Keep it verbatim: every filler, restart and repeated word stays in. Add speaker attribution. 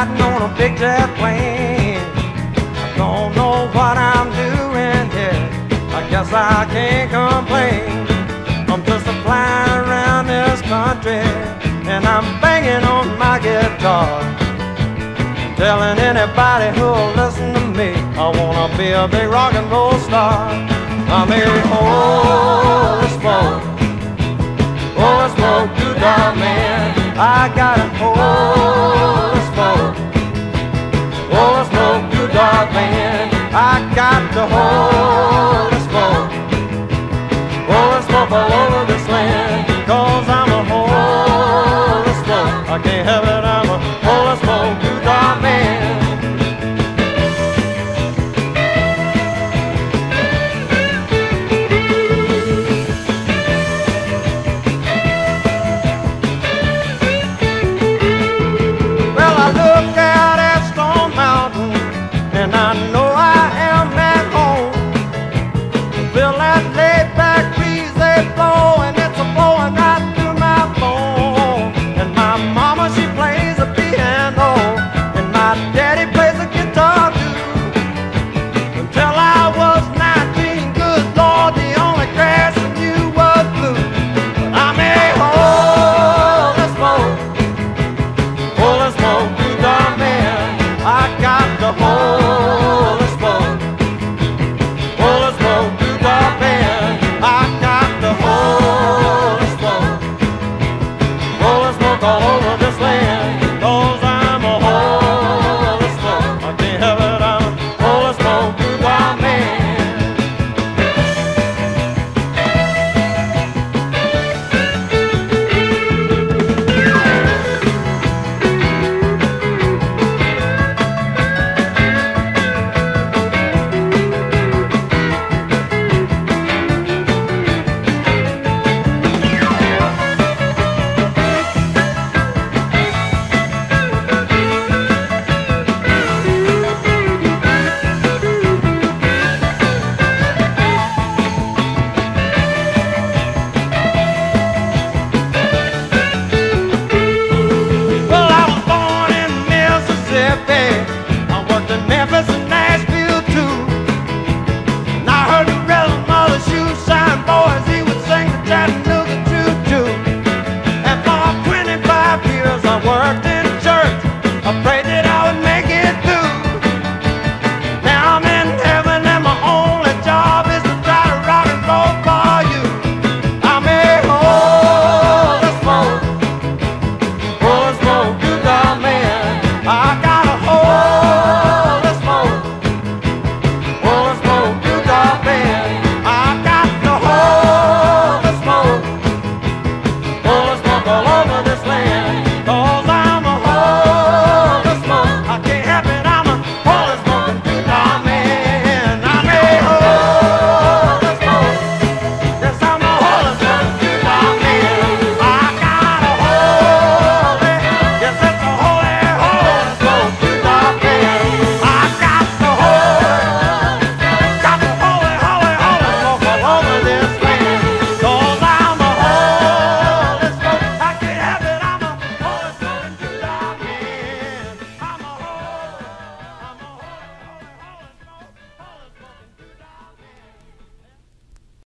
Speaker 1: riding on a big jet plane. I don't know what I'm doing here. I guess I can't complain. I'm just a flying around this country, and I'm banging on my guitar, telling anybody who'll listen to me I wanna be a big rock and roll star. I'm a holy smoke, holy smoke, good dog man. I got a holy smoke, holy smoke, good dog man. I got the holy smoke, holy smoke all over this land. Cause I'm a holy smoke, I can't help it, I'm a holy smoke, good dog man. Well, I look